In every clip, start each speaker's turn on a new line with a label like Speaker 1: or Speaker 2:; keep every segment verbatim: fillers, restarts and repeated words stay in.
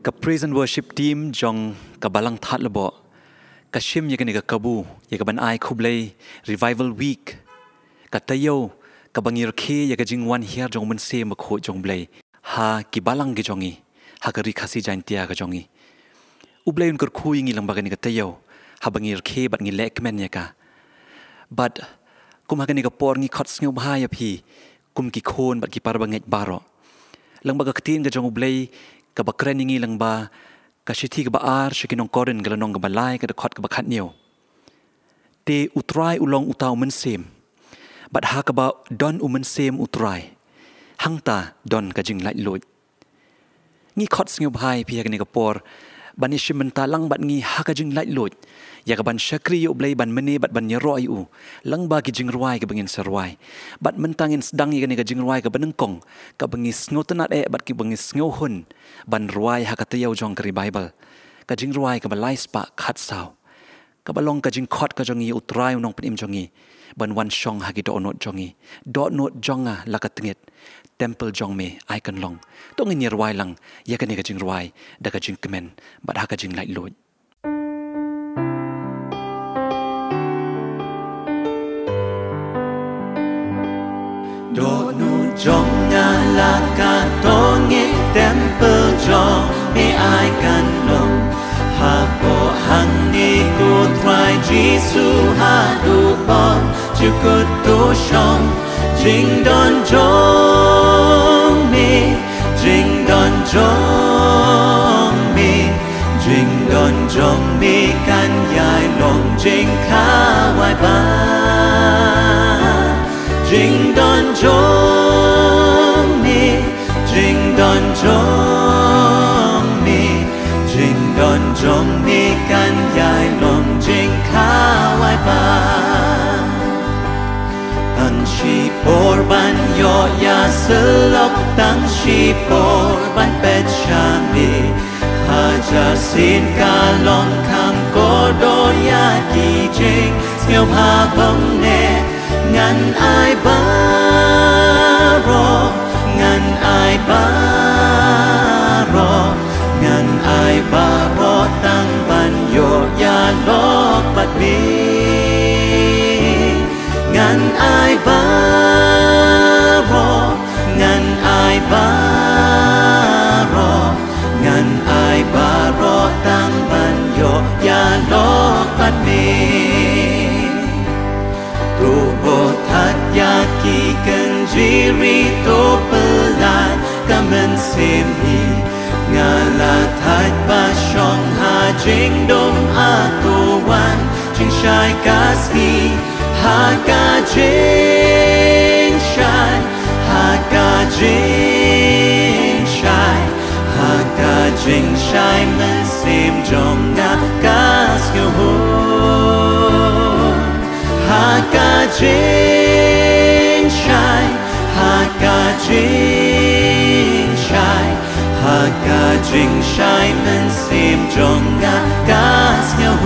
Speaker 1: กับ Praise and Worship Team จงกับบัลลังก์ทัดระเบากับชิมยังกันกับกบูยังกับบันไอคุบเลย Revival Week กับเตยกับบังยีรเคยังกับจิงวันเฮียจงมันเซมโคจงเบลฮากิบัลลังก์กจงีฮากริคาซิจันเตียกจงีอุบเลยอุนกรคุยงี้ลังบักันกับเตยฮาบังยีรเคบัดงี้เล็กแม่นยังกะบัดกุมฮากันกับปอร์งี้ขัดเสียวบ้ายพี่กุมกี่คนบัดกี่ปาร์บังเงตบารอลังบักกตีนกับจงอุบเลยกับบักเรนงี้ลังบากับชิทีกับอาร์ชิกินองกอรินกับนองกับบัลไลกับขัดกับบักขัดเหนียวเตอุตรายอุลองอุตาวมันเซมบัดฮากับบัดอนอุมันเซมอุตรายหังตาดอนกับจิงไลลุยงี้ขัดเสียวบายพี่กันกับปอร์บันยิชิมันตาลังบัดงี้ฮากับจิงไลลุยอยากบันชักรีอุบเลยบันมันเนบัดบันยรอยอูลังบากิจิงรวยกับบังยินสรวยบัดมันตังยินดังยังกันกับจิงรวยกับบันนึงกงกับบังยินสงตนัดเอบัดกับบังยินสงหุนบันรวยฮักตะยาวจงกรีไบเบิลกับจิงรวยกับบันไลส์ปะขัดสาวกับบันลงกับจิงคอดกับจงีอุตรายนองเป็นอิมจงีบันวันชงฮักิดอโนดจงีดอโนดจงอะลักตเงตเทมเพิลจงเมไอกันลงต้องยินรวยลังอยากกันกับจิงรวยดักกับจิงเกมนบัดฮักกับจิงไลลุย
Speaker 2: โดนูจงงาลากาโตเงเต็มเปิลจงไม่อายกันลงหากโบหังนี้กูทรายจีสูหาดูบอลจะกุดตัวชงจิงดอนจงมีจิงดอนจงมีจิงดอนจงมีกันยายลงจิงข้าไว้บ้าจิงดอนจงมีจิงดอนจงมีจิงดอนจงมีกันยายลงจิงข้าไว้บ้าตั้งชีปอร์บันยอยาสลกตั้งชีปอร์บันเป็ดชามีหาจะสิ้นกาลงคำก็โดนยากีจิงเสียวพาบังเนงันอายบารองันอายบารองันอายบารอตั้งบันโยยาลอกบัดมีงันอายบารองันอายบารองันอายบารอตั้งบันโยยาลอกบัดมีรูโบทัดยากีกันจีรีโตเปลายกัมันเซมฮีงาลาทัดบาชองหาจิงดมอาตัววันจิงชายกาสกีหากาจิงชายหากาจิงชายหากาจิงชายมันเซมจงงากาสกีโฮหากาจิงชายหากาจิงชายหากาจิงชายมันเสียมจงงากาสเนียวโฮ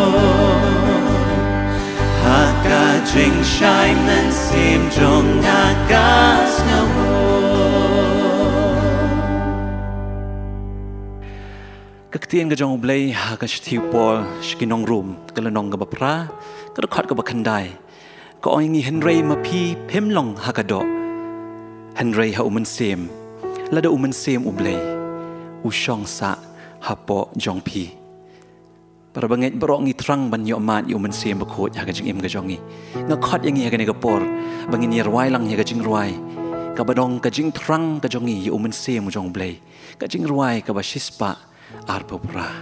Speaker 2: หากาจิงชายมันเสียมจงงากาสเนียวโฮ
Speaker 1: กักเตียนกับจงอุบเลยหากชิทิวปอลสกินองรูมกันละนองกับพระก็ขัดกับบักคันได้ก็อ้อยงี้เฮนรี่มาพี่เพิ่มลงหากระดอเฮนรี่หาอุมันเซมและเดอุมันเซมอุบเลยอุชองสะหาปอจงพีประบังเงินบรองงี้ทรังบันยอมาดอุมันเซมบะโคดหากจิงเอ็มกับจงงี้งักขัดยังงี้หากในกระปอร์บังเงินยรวายลังหากจิงรวายกับบดองกับจิงทรังกับจงงี้อุมันเซมจงเบลกับจิงรวายกับบชิสปะอาร์ปปรา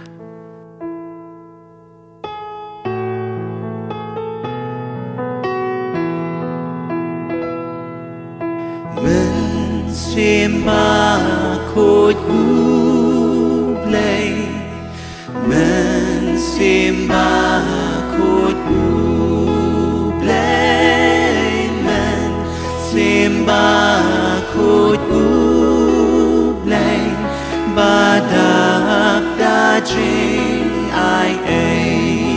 Speaker 2: Simba kudu play Men Simba kudu play Men Simba kudu play Badak dajing ai ai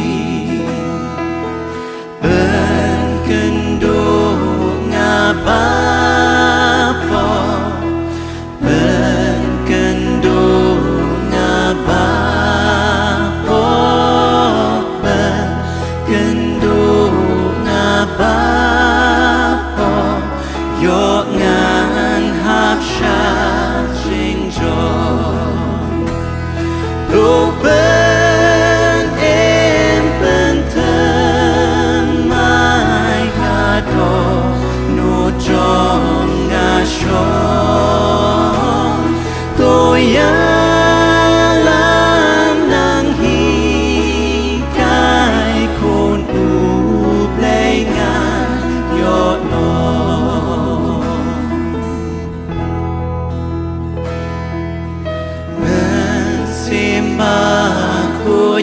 Speaker 2: Ben kendo ngaba Ben kendo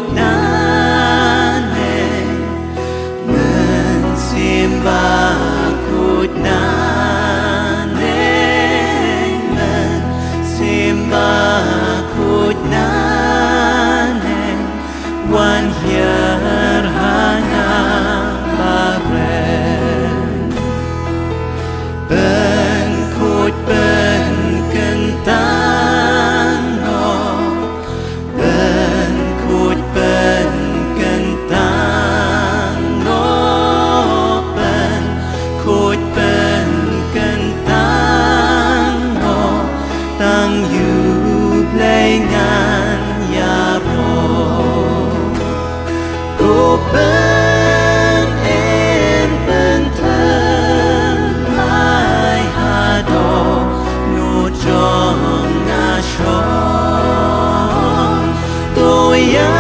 Speaker 2: cột nane men simba cột nane men simba cột nane wan hier hana baren ben cột ben kentang no ben cột ben kentang no ben cột ben kentang no tang yu play ngan ya ro go ben en ben thân mai ha do no jong na shon tôi ya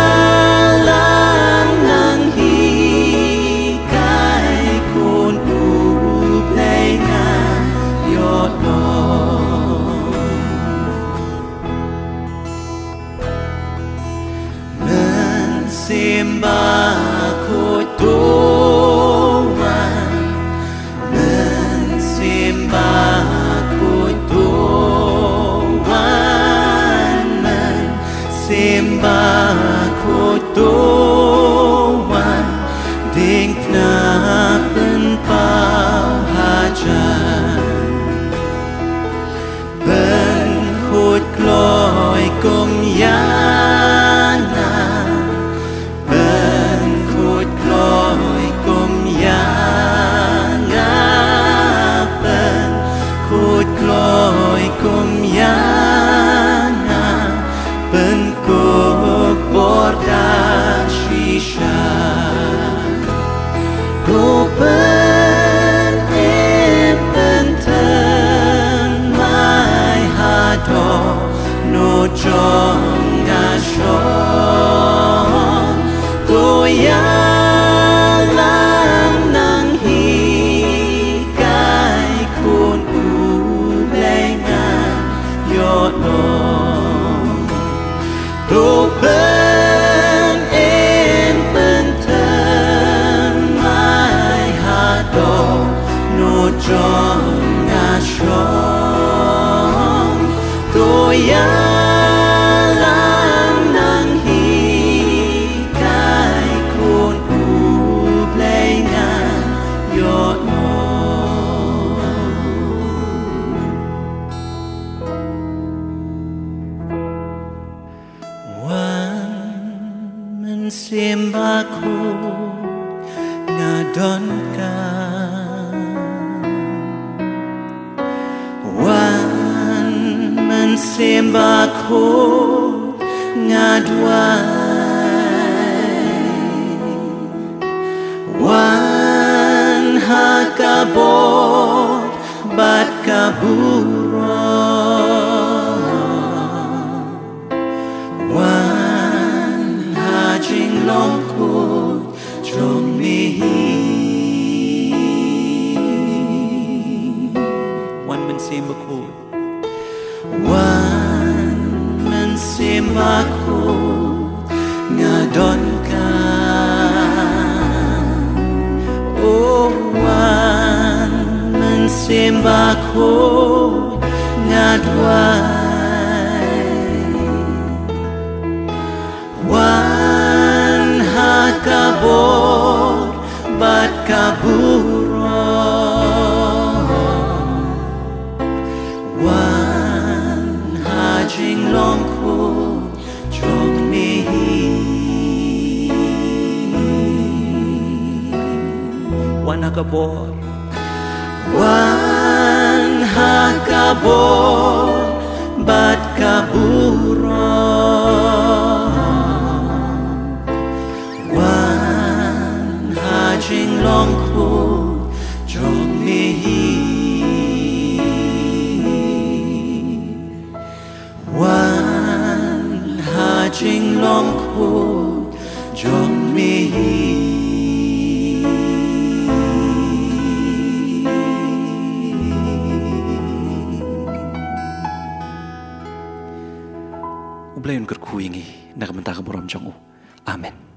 Speaker 2: lang nang hi kai kun u play ngan yo no simba cột tuan men simba cột tuan men simba cột tuan ding na pen pa hajan ben cột cloi com ya loi kum yana ben ko borda shisha go ben em ben ten mai ha do no jong na shon go ya lang nang hi kai kun go ben en ben thân mai ha do no jong na shon go ya lang nang hi kai kun u play ngan yo no simba ku ngadon ka wan men simba ku ngadwai wan hakabot bat kaburo jing long cột trong miวันมันเสียมบคูดวันมันเสียมบคูดงาดอนกาโอ้วันมันเสียมบคูดงาดวายวันkabor bat kaburo wan hajing long ko chong mi wan hakabor wan hakabor bat kaburo jing long ko chong mi wan ha jing long ko chong mi ublayon ker kuingi nakamentaka boram jong u
Speaker 1: อาเมน